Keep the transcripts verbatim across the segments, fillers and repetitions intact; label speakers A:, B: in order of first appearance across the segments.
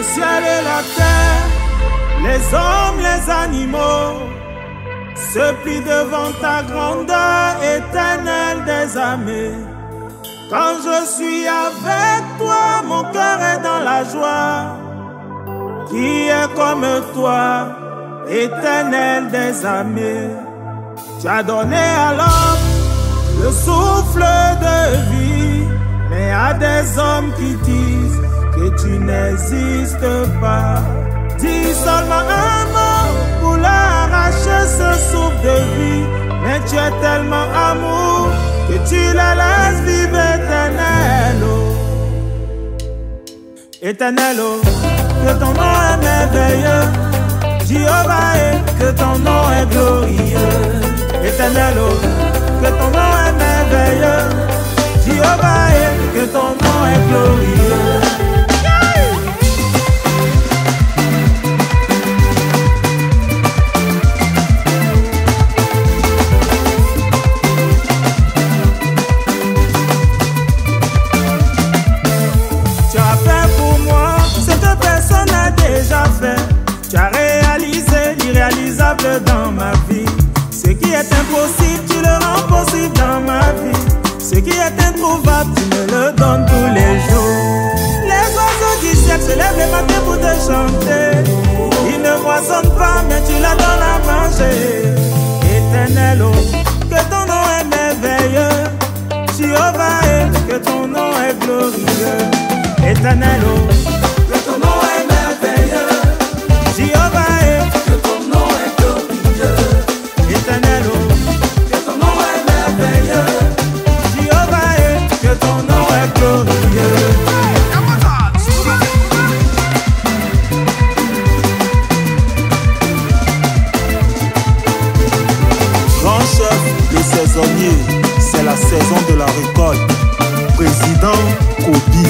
A: ciel et la terre, les hommes, les animaux se plient devant ta grandeur éternelle des armées. Quand je suis avec toi, mon cœur est dans la joie. Qui est comme toi, éternel des armées? Tu as donné à l'homme le souffle de vie, mais à des hommes qui disent que tu n'existes pas. Dis seulement un mot pour leur arracher ce souffle de vie, mais tu es tellement amour que tu la laisses vivre éternel. Oh. Éternel, oh, que ton nom est merveilleux. Jéhovah, que ton nom est glorieux. Éternel, oh, que ton nom est merveilleux. Jéhovah, que ton nom est glorieux. Tu as fait pour moi ce que personne n'a déjà fait. Tu as réalisé l'irréalisable dans ma vie. Ce qui est impossible, tu le rends possible dans ma vie. Ce qui est introuvable, tu me le donnes tous les jours. Les oiseaux du ciel se lèvent le matin pour te chanter. Ils ne moissonnent pas, mais tu leur donnes à manger. Éternel, oh, que ton nom est merveilleux. Jéhovah, que ton nom est glorieux. Éternel, oh, que ton nom est merveilleux. Jéhovah, que ton nom est glorieux. Éternel, oh, que ton nom est merveilleux. Jéhovah, que ton nom est glorieux.
B: Grand chef des saisonniers, c'est la saison de la récolte. Président Kobi.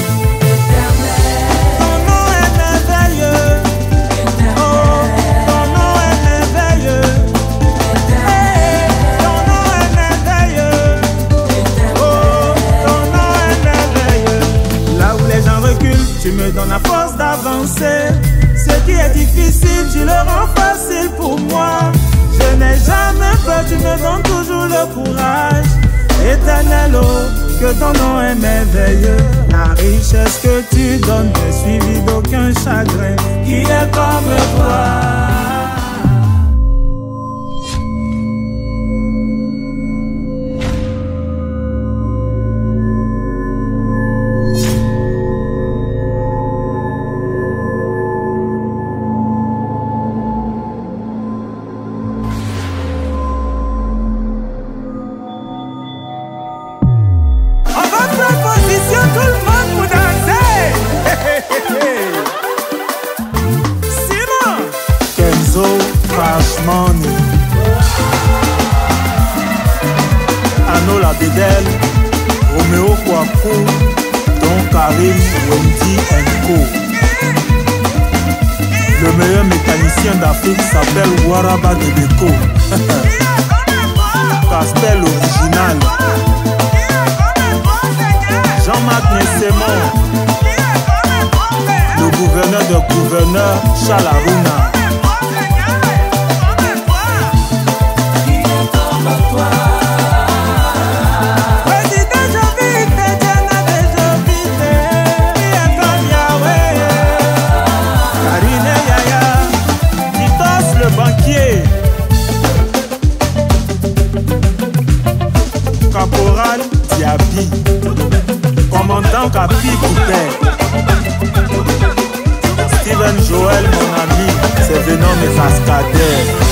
A: Tu me donnes la force d'avancer. Ce qui est difficile, tu le rends facile pour moi. Je n'ai jamais peur, tu me donnes toujours le courage. Éternel, oh, que ton nom est merveilleux. La richesse que tu donnes n'est suivie d'aucun chagrin. Qui est comme toi? Tout le monde pour danser. Simon
B: Kenzo Cash Money. Ano la Bédelle, Roméo Kwaku, Don Karim, Wendy and Co. Le meilleur mécanicien d'Afrique s'appelle Waraba de Beko. Castel original. Jean-Marc Nessemon, le gouverneur de gouverneur Chalaruna.
A: Président Jovite, Diana de Jovite, qui est comme Yahweh. Karine Yaya,
B: Titos le banquier. Caporal Diaby. Commandant Capi Coupé. Steven Joël, mon ami, c'est Venom et Cascadeur.